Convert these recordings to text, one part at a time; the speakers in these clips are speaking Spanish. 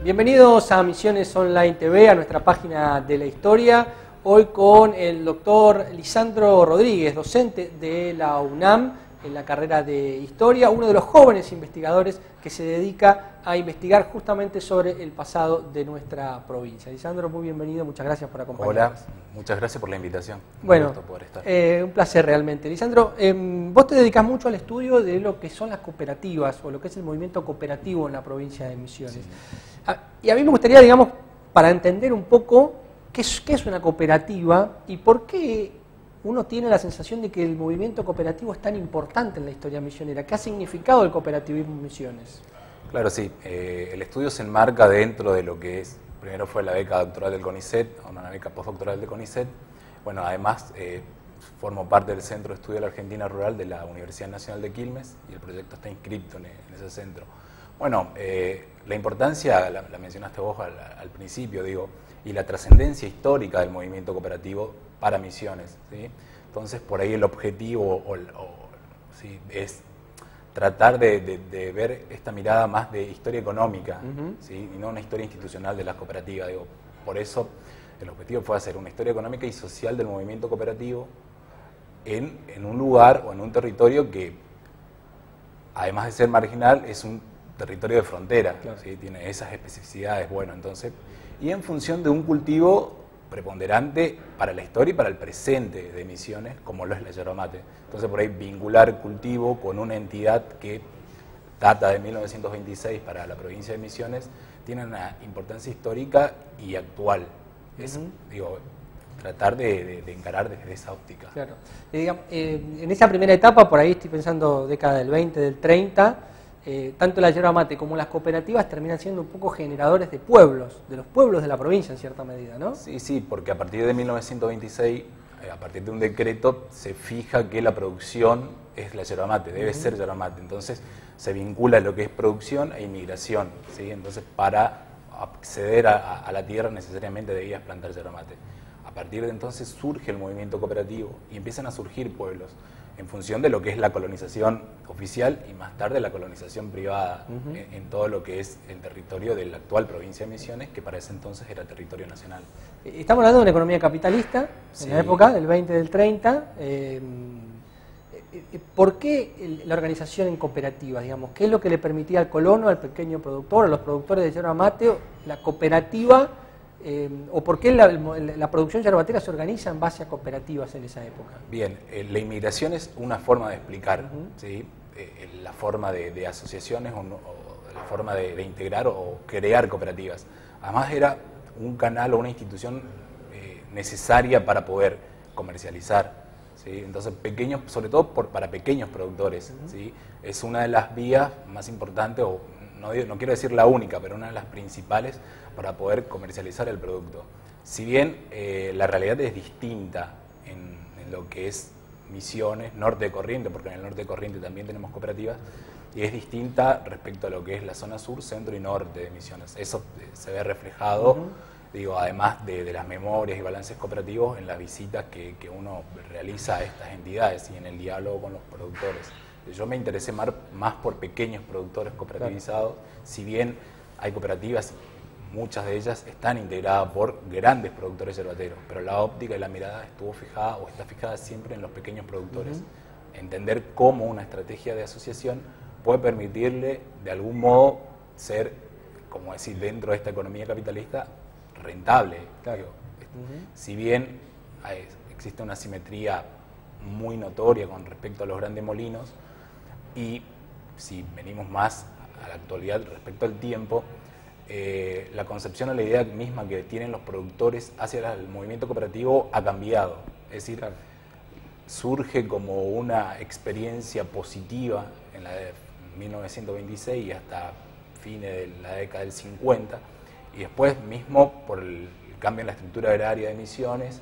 Bienvenidos a Misiones Online TV, a nuestra página de la historia. Hoy con el doctor Lisandro Rodríguez, docente de la UNAM en la carrera de Historia, uno de los jóvenes investigadores que se dedica a investigar justamente sobre el pasado de nuestra provincia. Lisandro, muy bienvenido, muchas gracias por acompañarnos. Hola, muchas gracias por la invitación. Bueno, un gusto poder estar. Un placer realmente. Lisandro, vos te dedicas mucho al estudio de lo que son las cooperativas o lo que es el movimiento cooperativo en la provincia de Misiones. Sí. Y a mí me gustaría, digamos, para entender un poco qué es una cooperativa y por qué uno tiene la sensación de que el movimiento cooperativo es tan importante en la historia misionera. ¿Qué ha significado el cooperativismo en Misiones? Claro, sí. El estudio se enmarca dentro de lo que es, primero fue la beca doctoral del CONICET, una beca postdoctoral del CONICET. Bueno, además formo parte del Centro de Estudio de la Argentina Rural de la Universidad Nacional de Quilmes y el proyecto está inscrito en ese centro. Bueno, la importancia, la mencionaste vos al principio, digo, y la trascendencia histórica del movimiento cooperativo para Misiones, ¿sí? Entonces, por ahí el objetivo ¿sí? es tratar de ver esta mirada más de historia económica, ¿sí? Y no una historia institucional de las cooperativas. Digo, por eso el objetivo fue hacer una historia económica y social del movimiento cooperativo en un lugar o en un territorio que, además de ser marginal, es un territorio de frontera, claro. ¿Sí? Tiene esas especificidades, bueno, entonces, y en función de un cultivo preponderante para la historia y para el presente de Misiones, como lo es la yerba mate. Entonces, por ahí vincular el cultivo con una entidad que data de 1926 para la provincia de Misiones, tiene una importancia histórica y actual. Es, digo, tratar de encarar desde esa óptica. Claro. En esa primera etapa, por ahí estoy pensando década del 20, del 30, tanto la yerba mate como las cooperativas terminan siendo un poco generadores de pueblos, de los pueblos de la provincia en cierta medida, ¿no? Sí, sí, porque a partir de 1926, a partir de un decreto, se fija que la producción es la yerba mate, debe ser yerba mate. Entonces se vincula lo que es producción e inmigración, ¿sí? Entonces para acceder a la tierra necesariamente debías plantar yerba mate. A partir de entonces surge el movimiento cooperativo y empiezan a surgir pueblos en función de lo que es la colonización oficial y más tarde la colonización privada en todo lo que es el territorio de la actual provincia de Misiones, que para ese entonces era territorio nacional. Estamos hablando de una economía capitalista, sí. En la época del 20 del 30. ¿Por qué la organización en cooperativas? Digamos, ¿qué es lo que le permitía al colono, al pequeño productor, a los productores de yerba mate, la cooperativa? ¿O por qué la producción yerbatera se organiza en base a cooperativas en esa época? Bien, la inmigración es una forma de explicar, ¿sí? La forma de asociaciones o la forma de integrar o crear cooperativas. Además era un canal o una institución necesaria para poder comercializar, ¿sí? Entonces, sobre todo para pequeños productores, ¿sí? Es una de las vías más importantes, o no quiero decir la única, pero una de las principales para poder comercializar el producto. Si bien la realidad es distinta en lo que es Misiones, norte de Corrientes, porque en el norte de Corrientes también tenemos cooperativas, y es distinta respecto a lo que es la zona sur, centro y norte de Misiones. Eso se ve reflejado, digo, además de las memorias y balances cooperativos, en las visitas que uno realiza a estas entidades y en el diálogo con los productores. Yo me interesé más por pequeños productores cooperativizados, si bien hay cooperativas, muchas de ellas están integradas por grandes productores yerbateros, pero la óptica y la mirada estuvo fijada o está fijada siempre en los pequeños productores. Entender cómo una estrategia de asociación puede permitirle de algún modo ser, como decir, dentro de esta economía capitalista, rentable. Claro. Si bien existe una asimetría muy notoria con respecto a los grandes molinos, y si venimos más a la actualidad respecto al tiempo, la concepción o la idea misma que tienen los productores hacia el movimiento cooperativo ha cambiado. Es decir, surge como una experiencia positiva en la de 1926 y hasta fines de la década del 50, y después mismo por el cambio en la estructura agraria de Misiones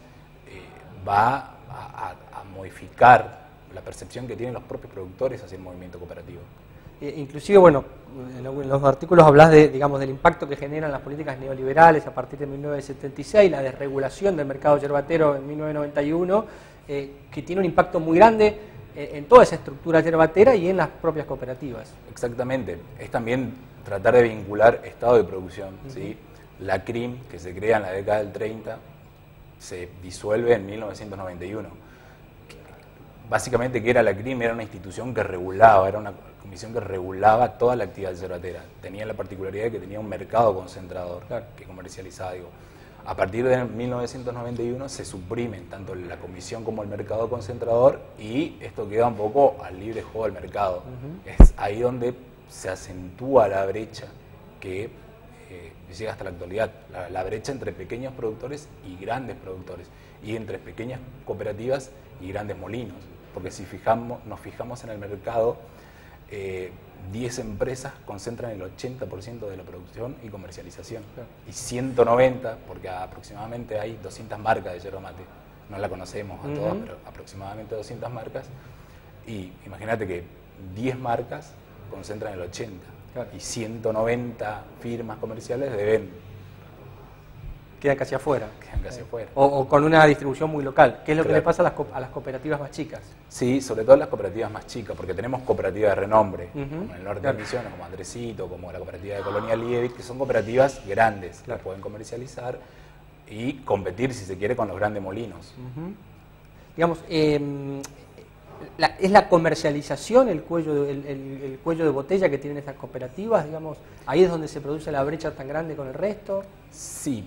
va a modificar la percepción que tienen los propios productores hacia el movimiento cooperativo. Inclusive, bueno, en los artículos hablas de, digamos, del impacto que generan las políticas neoliberales a partir de 1976, la desregulación del mercado yerbatero en 1991, que tiene un impacto muy grande en toda esa estructura yerbatera y en las propias cooperativas. Exactamente. Es también tratar de vincular estado de producción. ¿Sí? La CRIM, que se crea en la década del 30, se disuelve en 1991. Básicamente, ¿qué era la CRIM? Era una institución que regulaba, era una comisión que regulaba toda la actividad yerbatera. Tenía la particularidad de que tenía un mercado concentrador, claro, que comercializaba. Digo, a partir de 1991 se suprimen tanto la comisión como el mercado concentrador y esto queda un poco al libre juego del mercado. Es ahí donde se acentúa la brecha que llega hasta la actualidad, la brecha entre pequeños productores y grandes productores, y entre pequeñas cooperativas y grandes molinos, porque si nos fijamos en el mercado, 10 empresas concentran el 80% de la producción y comercialización, claro, y 190, porque aproximadamente hay 200 marcas de yerba mate, no la conocemos a todas, pero aproximadamente 200 marcas, y imagínate que 10 marcas concentran el 80%, claro, y 190 firmas comerciales quedan casi afuera. Quedan casi afuera. O con una distribución muy local. ¿Qué es lo que le pasa a las cooperativas más chicas? Sí, sobre todo las cooperativas más chicas, porque tenemos cooperativas de renombre, como en el norte, claro, de Misiones, como Andresito, como la cooperativa de Colonia Liebig, que son cooperativas grandes, claro, que pueden comercializar y competir, si se quiere, con los grandes molinos. Digamos, ¿es la comercialización el cuello de botella que tienen estas cooperativas? Digamos, ¿ahí es donde se produce la brecha tan grande con el resto? Sí,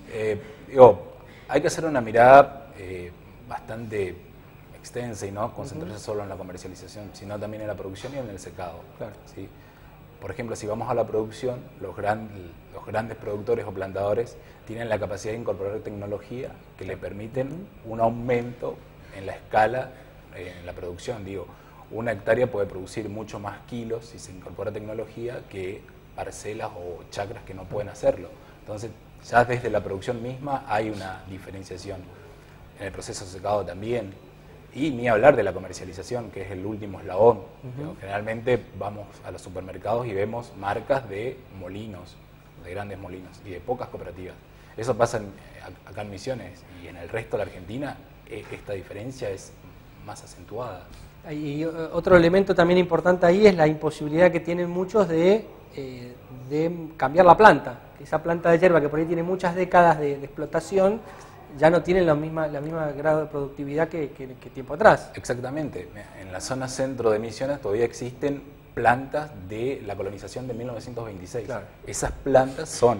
hay que hacer una mirada bastante extensa y no concentrarse solo en la comercialización, sino también en la producción y en el secado. Claro. ¿Sí? Por ejemplo, si vamos a la producción, los grandes productores o plantadores tienen la capacidad de incorporar tecnología que le permiten un aumento en la escala, en la producción. Digo, una hectárea puede producir mucho más kilos si se incorpora tecnología que parcelas o chacras que no pueden hacerlo. Entonces, ya desde la producción misma hay una diferenciación. En el proceso de secado también. Y ni hablar de la comercialización, que es el último eslabón. Generalmente vamos a los supermercados y vemos marcas de molinos, de grandes molinos, y de pocas cooperativas. Eso pasa acá en Misiones, y en el resto de la Argentina esta diferencia es más acentuada. Y otro elemento también importante ahí es la imposibilidad que tienen muchos de cambiar la planta. Esa planta de yerba que por ahí tiene muchas décadas de explotación, ya no tienen la misma grado de productividad que tiempo atrás. Exactamente. En la zona centro de Misiones todavía existen plantas de la colonización de 1926. Claro. Esas plantas son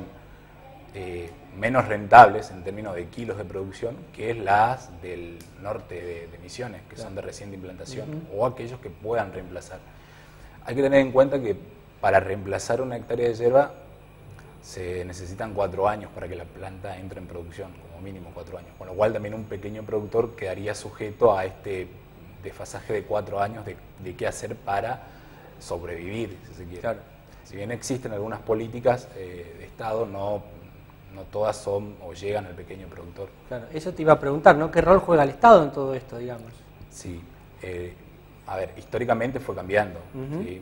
menos rentables en términos de kilos de producción que las del norte de Misiones, que son de reciente implantación, o aquellos que puedan reemplazar. Hay que tener en cuenta que para reemplazar una hectárea de yerba se necesitan 4 años para que la planta entre en producción, como mínimo 4 años. Con lo cual también un pequeño productor quedaría sujeto a este desfasaje de 4 años de qué hacer para sobrevivir, si se quiere. Claro. Si bien existen algunas políticas de Estado, no todas son o llegan al pequeño productor. Claro, eso te iba a preguntar, ¿no? ¿Qué rol juega el Estado en todo esto, digamos? Sí, a ver, históricamente fue cambiando. ¿Sí?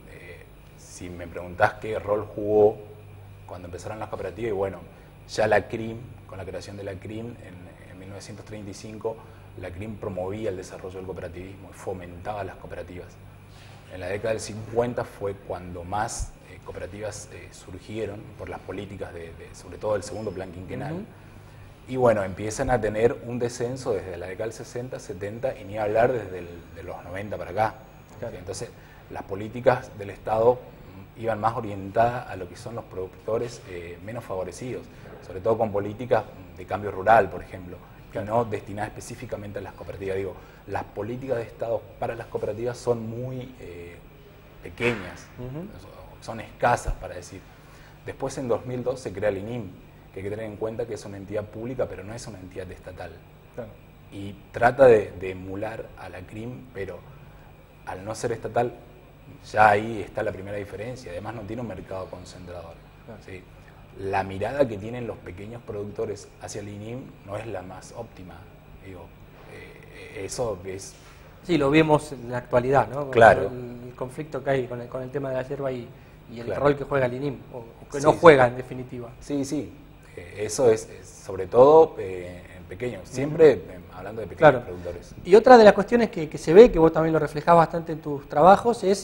Si me preguntás qué rol jugó cuando empezaron las cooperativas, y bueno, ya la CRIM, con la creación de la CRIM en 1935, la CRIM promovía el desarrollo del cooperativismo y fomentaba las cooperativas. En la década del 50 fue cuando más cooperativas surgieron por las políticas sobre todo del segundo plan quinquenal. Y bueno, empiezan a tener un descenso desde la década del 60, 70 y ni hablar desde de los 90 para acá. Claro. Entonces, las políticas del Estado iban más orientadas a lo que son los productores menos favorecidos, sobre todo con políticas de cambio rural, por ejemplo, que no destinadas específicamente a las cooperativas. Digo, las políticas de Estado para las cooperativas son muy pequeñas, son escasas, para decir. Después, en 2002, se crea el INIM, que hay que tener en cuenta que es una entidad pública, pero no es una entidad estatal. Claro. Y trata de emular a la CRIM, pero al no ser estatal, ya ahí está la primera diferencia. Además, no tiene un mercado concentrador. Claro. ¿Sí? La mirada que tienen los pequeños productores hacia el INIM no es la más óptima. Digo, eso es... Sí, lo vemos en la actualidad, ¿no? Claro. El conflicto que hay con el tema de la yerba y el claro. rol que juega el INIM, o que no juega en definitiva. Sí, sí. Eso es sobre todo en pequeños, siempre hablando de pequeños productores. Y otra de las cuestiones que se ve, que vos también lo reflejás bastante en tus trabajos, es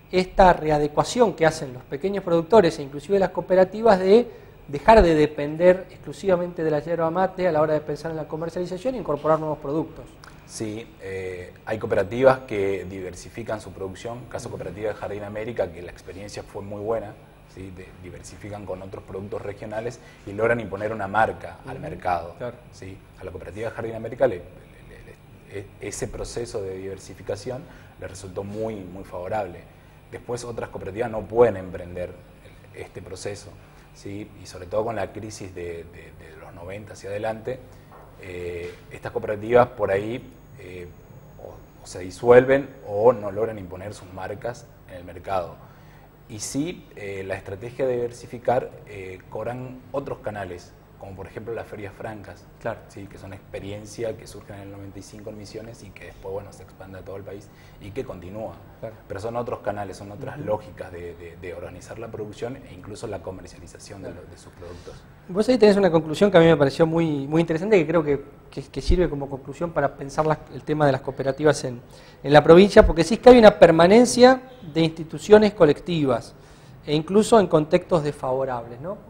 esta readecuación que hacen los pequeños productores e inclusive las cooperativas de dejar de depender exclusivamente de la yerba mate a la hora de pensar en la comercialización e incorporar nuevos productos. Sí, hay cooperativas que diversifican su producción, caso cooperativa de Jardín América, que la experiencia fue muy buena, ¿sí? Diversifican con otros productos regionales y logran imponer una marca al mercado. Claro. ¿Sí? A la cooperativa de Jardín América ese proceso de diversificación le resultó muy, muy favorable. Después otras cooperativas no pueden emprender este proceso, ¿sí? Y sobre todo con la crisis de los 90 hacia adelante, estas cooperativas por ahí o se disuelven o no logran imponer sus marcas en el mercado. Y sí, la estrategia de diversificar cobran otros canales, como por ejemplo las ferias francas, Claro. ¿sí? Que son experiencia que surgen en el 95 en Misiones y que después bueno, se expande a todo el país y que continúa. Claro. Pero son otros canales, son otras lógicas de organizar la producción e incluso la comercialización de sus productos. Vos ahí tenés una conclusión que a mí me pareció muy, muy interesante, que creo que sirve como conclusión para pensar el tema de las cooperativas en la provincia, porque sí es que hay una permanencia de instituciones colectivas, e incluso en contextos desfavorables, ¿no?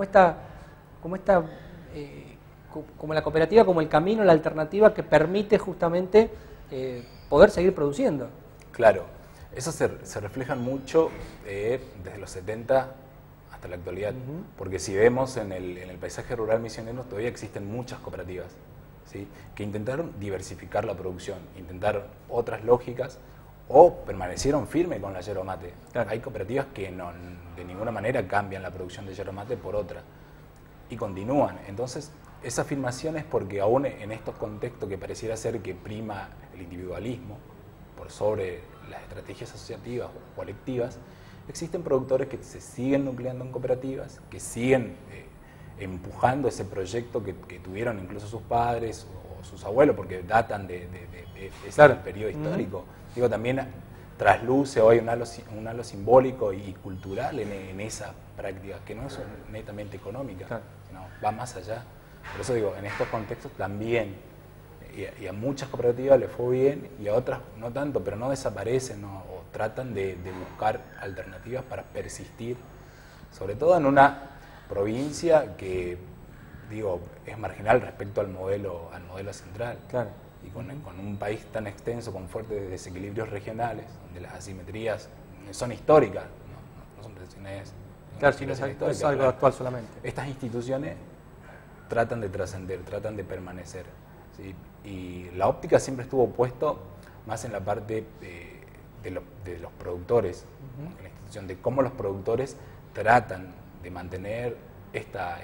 Como la cooperativa, como el camino, la alternativa que permite justamente poder seguir produciendo. Claro, eso se refleja mucho desde los 70 hasta la actualidad, porque si vemos en el paisaje rural misionero todavía existen muchas cooperativas, ¿sí? Que intentaron diversificar la producción, intentaron otras lógicas o permanecieron firmes con la yerba mate. Claro. Hay cooperativas que de ninguna manera cambian la producción de yerba mate por otra y continúan. Entonces, esa afirmación es porque aún en estos contextos que pareciera ser que prima el individualismo por sobre las estrategias asociativas o colectivas, existen productores que se siguen nucleando en cooperativas, que siguen empujando ese proyecto que tuvieron incluso sus padres o sus abuelos, porque datan de ese claro. periodo histórico. Digo, también trasluce hoy un halo simbólico y cultural en esa práctica, que no es netamente económica, claro. Sino va más allá. Por eso digo, en estos contextos también, y a muchas cooperativas les fue bien, y a otras no tanto, pero no desaparecen, ¿no? O tratan de buscar alternativas para persistir, sobre todo en una provincia que, digo, es marginal respecto al modelo central. Claro. Y con un país tan extenso, con fuertes desequilibrios regionales, donde las asimetrías son históricas, no son decisiones. Claro, si no es algo actual solamente. Estas instituciones tratan de trascender, tratan de permanecer, ¿sí? Y la óptica siempre estuvo puesto más en la parte de los productores, en la institución, de cómo los productores tratan de mantener esta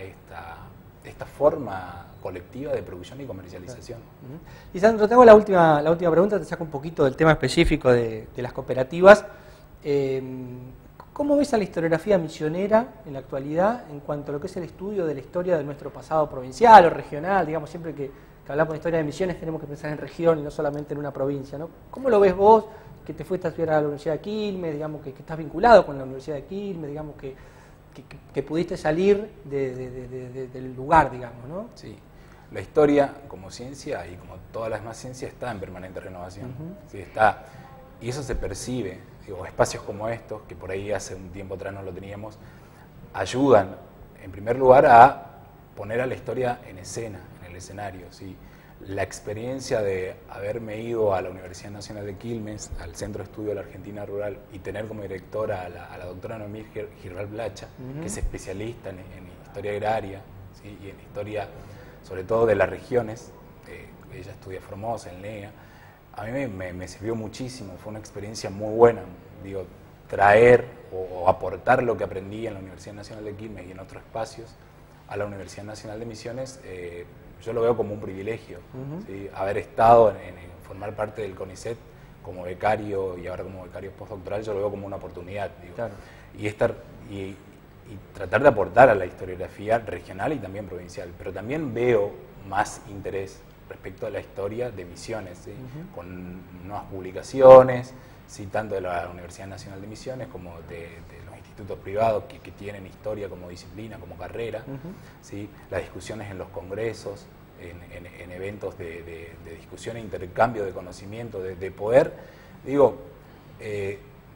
forma colectiva de producción y comercialización. Y Sandro, te hago la última pregunta, te saco un poquito del tema específico de las cooperativas. ¿Cómo ves a la historiografía misionera en la actualidad en cuanto a lo que es el estudio de la historia de nuestro pasado provincial o regional? Digamos, siempre que hablamos de historia de Misiones tenemos que pensar en región y no solamente en una provincia, ¿no? ¿Cómo lo ves vos, que te fuiste a estudiar a la Universidad de Quilmes, digamos, que estás vinculado con la Universidad de Quilmes, digamos, que pudiste salir del lugar, digamos, ¿no? Sí. La historia como ciencia y como todas las demás ciencias está en permanente renovación. Sí, está, y eso se percibe. Digo, espacios como estos, que por ahí hace un tiempo atrás no lo teníamos, ayudan en primer lugar a poner a la historia en escena, en el escenario. ¿Sí? La experiencia de haberme ido a la Universidad Nacional de Quilmes, al Centro de Estudio de la Argentina Rural, y tener como directora a la doctora Noemí Giral Blacha, que es especialista en historia agraria, ¿sí? Y en historia sobre todo de las regiones. Ella estudia Formosa, en NEA. A mí me sirvió muchísimo, fue una experiencia muy buena. Digo, traer o aportar lo que aprendí en la Universidad Nacional de Quilmes y en otros espacios a la Universidad Nacional de Misiones, yo lo veo como un privilegio. ¿Sí? Haber estado en formar parte del CONICET como becario y ahora como becario postdoctoral, yo lo veo como una oportunidad. Digo. Claro. Y tratar de aportar a la historiografía regional y también provincial, pero también veo más interés respecto a la historia de Misiones, ¿sí? Con nuevas publicaciones, ¿sí? Tanto de la Universidad Nacional de Misiones como de los institutos privados que tienen historia como disciplina, como carrera, ¿sí? Las discusiones en los congresos, en eventos de discusión e intercambio de conocimiento, de poder, digo,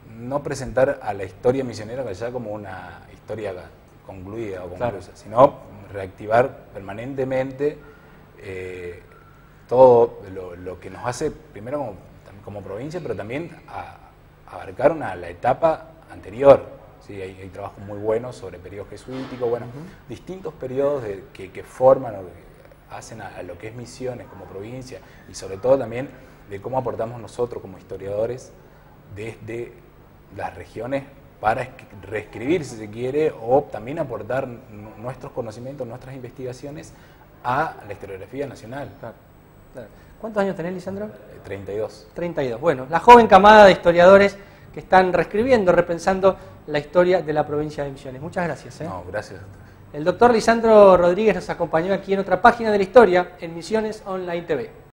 no presentar a la historia misionera ya como una historia concluida o conclusa, claro, sino reactivar permanentemente todo lo que nos hace, primero como provincia, pero también abarcar la etapa anterior. Sí, hay trabajos muy buenos sobre periodos jesuíticos, bueno, distintos periodos que forman o que hacen a lo que es Misiones como provincia, y sobre todo también de cómo aportamos nosotros como historiadores desde las regiones para reescribir, si se quiere, o también aportar nuestros conocimientos, nuestras investigaciones a la historiografía nacional. Claro, claro. ¿Cuántos años tenés, Lisandro? 32. 32. Bueno, la joven camada de historiadores que están reescribiendo, repensando la historia de la provincia de Misiones. Muchas gracias. No, gracias. El doctor Lisandro Rodríguez nos acompañó aquí en otra página de la historia en Misiones Online TV.